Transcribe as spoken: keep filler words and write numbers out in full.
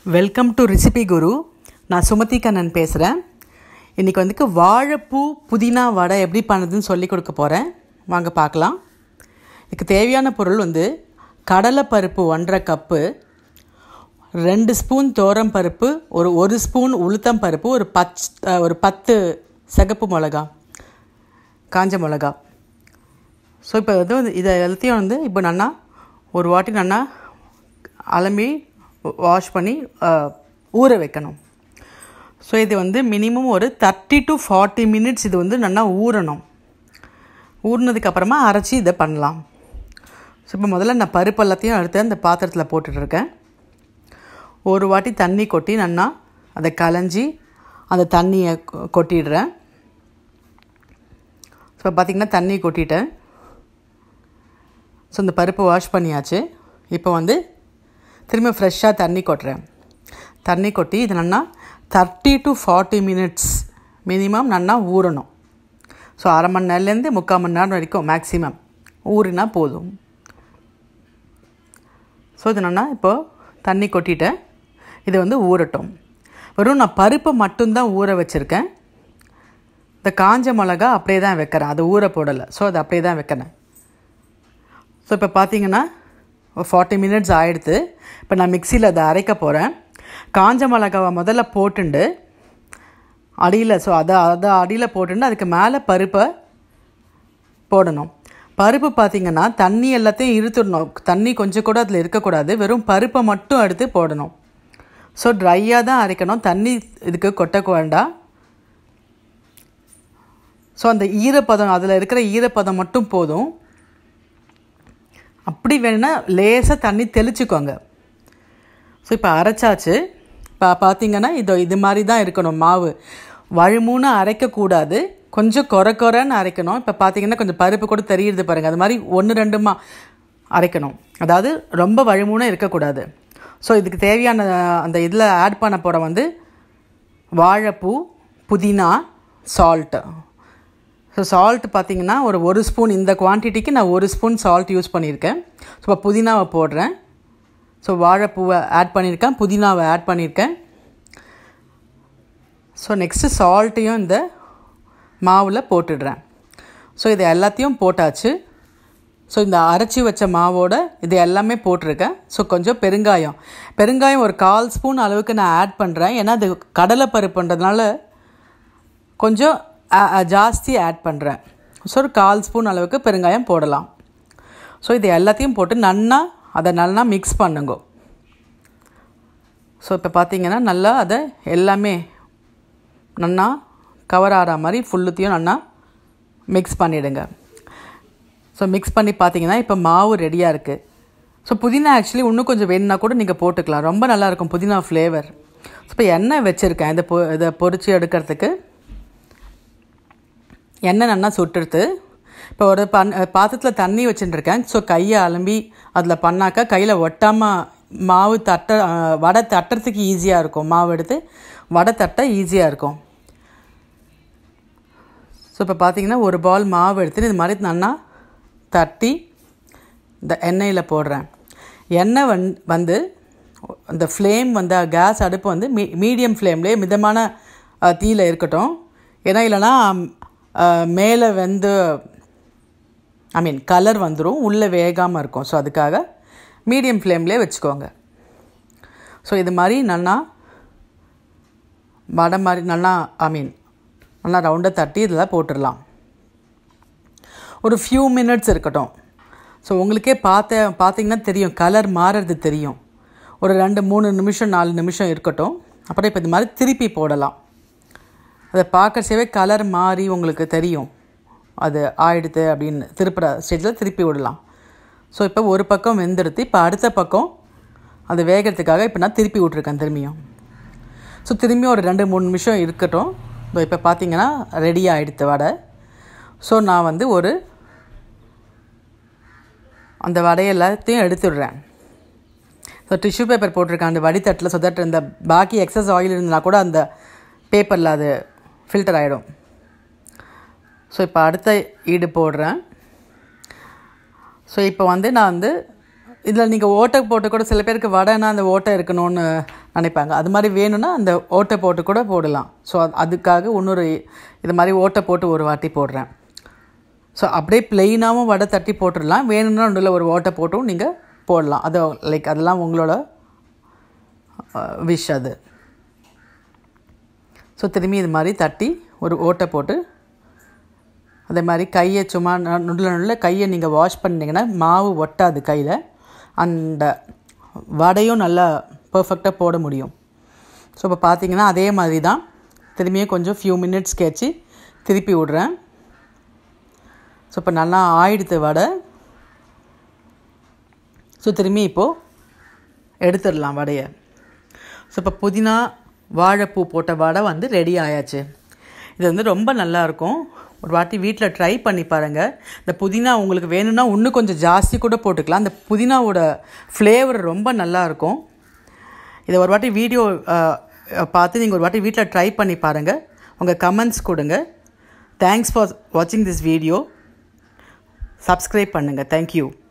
Welcome to recipe குரு. நான் சுமதி கண்ணன் பேசுகிறேன். இன்றைக்கி வந்துக்கு வாழைப்பூ புதினா வடை எப்படி பண்ணுறதுன்னு சொல்லி கொடுக்க போகிறேன். வாங்க பார்க்கலாம். இதுக்கு தேவையான பொருள் வந்து கடலைப்பருப்பு ஒன்றரை கப்பு, ரெண்டு ஸ்பூன் தோரம் பருப்பு, ஒரு ஒரு ஸ்பூன் உளுத்தம் பருப்பு, ஒரு பச் ஒரு பத்து சிகப்பு மிளகா, காஞ்ச மிளகா. ஸோ இப்போ வந்து இதை எல்லாத்தையும் வந்து இப்போ நல்லா ஒரு வாட்டி நல்லா அலம்பி வாஷ் பண்ணி ஊற வைக்கணும். ஸோ இது வந்து மினிமம் ஒரு தேர்ட்டி டு ஃபார்ட்டி மினிட்ஸ் இது வந்து நல்லா ஊறணும். ஊறினதுக்கப்புறமா அரைச்சி இதை பண்ணலாம். ஸோ இப்போ முதல்ல நான் பருப்பு எல்லாத்தையும் எடுத்து அந்த பாத்திரத்தில் போட்டுட்ருக்கேன். ஒரு வாட்டி தண்ணி கொட்டி நல்லா அதை கலைஞ்சி அந்த தண்ணியை கொட்டிடுறேன். ஸோ பார்த்திங்கன்னா தண்ணி கொட்டிட்டேன். ஸோ இந்த பருப்பு வாஷ் பண்ணியாச்சு. இப்போ வந்து திரும்ப ஃப்ரெஷ்ஷாக தண்ணி கொட்டுறேன். தண்ணி கொட்டி இது நல்லா thirty to forty minutes minimum நல்லா ஊறணும். ஸோ அரை மணி நேரத்துலேருந்து முக்கால் மணி நேரம் வரைக்கும் மேக்ஸிமம் ஊறினா போதும். ஸோ இது நல்லா இப்போது தண்ணி கொட்டிட்டேன். இது வந்து ஊறட்டும். வெறும் நான் பருப்பை மட்டும்தான் ஊற வச்சுருக்கேன். இந்த காஞ்ச மிளகா அப்படியே தான் வைக்கிறேன், அது ஊற போடலை. ஸோ அது அப்படியே தான் வைக்கிறேன். ஸோ இப்போ பார்த்திங்கன்னா ஃபார்ட்டி மினிட்ஸ் ஆகிடுது. இப்போ நான் மிக்சியில் அதை அரைக்க போகிறேன். காஞ்ச மிளகாவை முதல்ல போட்டுண்டு அடியில் ஸோ அதை அதை அடியில் போட்டுண்டு அதுக்கு மேலே பருப்பை போடணும். பருப்பு பார்த்திங்கன்னா தண்ணி எல்லாத்தையும் இழுத்துடணும். தண்ணி கொஞ்சம் கூட அதில் இருக்கக்கூடாது. வெறும் பருப்பை மட்டும் எடுத்து போடணும். ஸோ ட்ரையாக தான் அரைக்கணும், தண்ணி இதுக்கு கொட்டக்க வேண்டாம். ஸோ அந்த ஈரப்பதம் அதில் இருக்கிற ஈரப்பதம் மட்டும் போதும். அப்படி வேணுன்னா லேசாக தண்ணி தெளிச்சுக்கோங்க. ஸோ இப்போ அரைச்சாச்சு. இப்போ பார்த்திங்கன்னா இதோ இது மாதிரி தான் இருக்கணும். மாவு வழுமூன்னு அரைக்கக்கூடாது, கொஞ்சம் கொர கொரன்னு அரைக்கணும். இப்போ பார்த்திங்கன்னா கொஞ்சம் பருப்பு கூட தெரியுது பாருங்கள், அது மாதிரி ஒன்று ரெண்டுமா அரைக்கணும். அதாவது ரொம்ப வழுமூன்னு இருக்கக்கூடாது. ஸோ இதுக்கு தேவையான அந்த இதில் ஆட் பண்ண போகிற வந்து வாழைப்பூ, புதினா, சால்ட்டு. ஸோ சால்ட்டு பார்த்திங்கன்னா ஒரு ஒரு ஸ்பூன், இந்த குவான்டிட்டிக்கு நான் ஒரு ஸ்பூன் சால்ட் யூஸ் பண்ணியிருக்கேன். ஸோ இப்போ புதினாவை போடுறேன். ஸோ வாழைப்பூவை ஆட் பண்ணியிருக்கேன், புதினாவை ஆட் பண்ணியிருக்கேன். ஸோ நெக்ஸ்ட்டு சால்ட்டையும் இந்த மாவில் போட்டுடுறேன். ஸோ இது எல்லாத்தையும் போட்டாச்சு. ஸோ இந்த அரைச்சி வச்ச மாவோட இது எல்லாமே போட்டிருக்கேன். ஸோ கொஞ்சம் பெருங்காயம் பெருங்காயம் ஒரு கால் ஸ்பூன் அளவுக்கு நான் ஆட் பண்ணுறேன். ஏன்னா அது கடலைப்பருப்புன்றதுனால கொஞ்சம் ஜாஸ்தி ஆட் பண்ணுறேன். ஸோ ஒரு கால் ஸ்பூன் அளவுக்கு பெருங்காயம் போடலாம். ஸோ இது எல்லாத்தையும் போட்டு நல்லா அதை நல்லா மிக்ஸ் பண்ணுங்க. ஸோ இப்போ பார்த்திங்கன்னா நல்லா அதை எல்லாமே நல்லா கவர் ஆகிற மாதிரி ஃபுல்லுத்தையும் நல்லா மிக்ஸ் பண்ணிவிடுங்க. ஸோ மிக்ஸ் பண்ணி பார்த்திங்கன்னா இப்போ மாவு ரெடியாக இருக்குது. ஸோ புதினா ஆக்சுவலி இன்னும் கொஞ்சம் வேணுன்னா கூட நீங்கள் போட்டுக்கலாம், ரொம்ப நல்லாயிருக்கும் புதினா ஃப்ளேவர். ஸோ இப்போ எண்ணெய் வச்சுருக்கேன் இதை பொ இதை பொரித்து எடுக்கிறதுக்கு. எண்ணெய் நல்லா சுட்டுடுத்து. இப்போ ஒரு பன் பாத்திரத்தில் தண்ணி வச்சுட்டுருக்கேன். ஸோ கையை அலம்பி அதில் பண்ணாக்கா கையில் ஒட்டாமல் மாவு தட்ட வடை தட்டுறதுக்கு ஈஸியாக இருக்கும். மாவு எடுத்து வடை தட்ட ஈஸியாக இருக்கும். ஸோ இப்போ பார்த்திங்கன்னா ஒரு பால் மாவு எடுத்துன்னு இது மாதிரி நல்லா தட்டி இந்த எண்ணெயில் போடுறேன். எண்ணெய் வந் வந்து அந்த ஃப்ளேம் வந்து கேஸ் அடுப்பு வந்து மீ மீடியம் ஃப்ளேம்லேயே மிதமான தீயில் இருக்கட்டும். ஏன்னா இல்லைனா மேலே வந்து ஐ மீன் கலர் வந்துடும், உள்ளே வேகாமல் இருக்கும். ஸோ அதுக்காக மீடியம் ஃப்ளேம்லேயே வச்சுக்கோங்க. ஸோ இது மாதிரி நல்லா வடை மாதிரி நல்லா ஐ மீன் நல்லா ரவுண்டாக தட்டி இதில் போட்டுடலாம். ஒரு ஃபியூ மினிட்ஸ் இருக்கட்டும். ஸோ உங்களுக்கே பார்த்த பார்த்திங்கன்னா தெரியும், கலர் மாறுறது தெரியும். ஒரு ரெண்டு மூணு நிமிஷம் நாலு நிமிஷம் இருக்கட்டும். அப்புறம் இப்போ இது மாதிரி திருப்பி போடலாம். அதை பார்க்கறச்சவே கலர் மாறி உங்களுக்கு தெரியும் அது ஆயிடுது அப்படின்னு. திருப்புற ஸ்டேஜில் திருப்பி விடலாம். ஸோ இப்போ ஒரு பக்கம் வெந்துடுத்து. இப்போ அடுத்த பக்கம் அது வேகிறதுக்காக இப்போ நான் திருப்பி விட்ருக்கேன் திரும்பியும். ஸோ திரும்பியும் ஒரு ரெண்டு மூணு நிமிஷம் இருக்கட்டும். இப்போ பார்த்திங்கன்னா ரெடி ஆகிடுது வடை. ஸோ நான் வந்து ஒரு அந்த வடையை எல்லாத்தையும் எடுத்துடுறேன். ஸோ டிஷ்யூ பேப்பர் போட்டிருக்கேன் அந்த வடித்தட்டில். ஸோ தட் இந்த பாக்கி எக்ஸஸ் ஆயில் இருந்தால் கூட அந்த பேப்பரில் அது ஃபில்டர் ஆகிடும். ஸோ இப்போ அடுத்த ஈடு போடுறேன். ஸோ இப்போ வந்து நான் வந்து இதில் நீங்கள் ஓட்டை போட்டு கூட சில பேருக்கு வடைனா அந்த ஓட்டை இருக்கணும்னு நினைப்பாங்க. அது மாதிரி வேணும்னா அந்த ஓட்டை போட்டு கூட போடலாம். ஸோ அதுக்காக இன்னொரு இது மாதிரி ஓட்டை போட்டு ஒரு வாட்டி போடுறேன். ஸோ அப்படியே ப்ளெயினாகவும் வடை தட்டி போட்டுடலாம். வேணும்னா ஒன்றில் ஒரு ஓட்டை போட்டும் நீங்கள் போடலாம். அது லைக் அதெல்லாம் உங்களோட விஷ் அது. ஸோ திரும்பி இது மாதிரி தட்டி ஒரு ஓட்டை போட்டு அதே மாதிரி கையை சும்மா நுள்ள நுள்ள கையை நீங்கள் வாஷ் பண்ணிங்கன்னா மாவு ஒட்டாது கையில். அந்த வடையும் நல்லா பர்ஃபெக்டாக போட முடியும். ஸோ இப்போ பார்த்தீங்கன்னா அதே மாதிரி தான் திரும்பியும் கொஞ்சம் ஃபியூ மினிட்ஸ் கேச்சு திருப்பி விட்றேன். ஸோ இப்போ நல்லா ஆயிடுத்து வடை. ஸோ திரும்பி இப்போது எடுத்துடலாம் வடையை. ஸோ இப்போ புதினா வாழைப்பூ போட்ட வடை வந்து ரெடி ஆயாச்சு. இது வந்து ரொம்ப நல்லாயிருக்கும். ஒரு வாட்டி வீட்டில் ட்ரை பண்ணி பாருங்கள். இந்த புதினா உங்களுக்கு வேணும்னா இன்னும் கொஞ்சம் ஜாஸ்தி கூட போட்டுக்கலாம். அந்த புதினாவோட ஃப்ளேவர் ரொம்ப நல்லாயிருக்கும். இதை ஒரு வாட்டி வீடியோ பார்த்து நீங்கள் ஒரு வாட்டி வீட்டில் ட்ரை பண்ணி பாருங்கள். உங்கள் கமெண்ட்ஸ் கொடுங்க. தேங்க்ஸ் ஃபார் வாட்சிங் திஸ் வீடியோ. சப்ஸ்கிரைப் பண்ணுங்கள். தேங்க்யூ.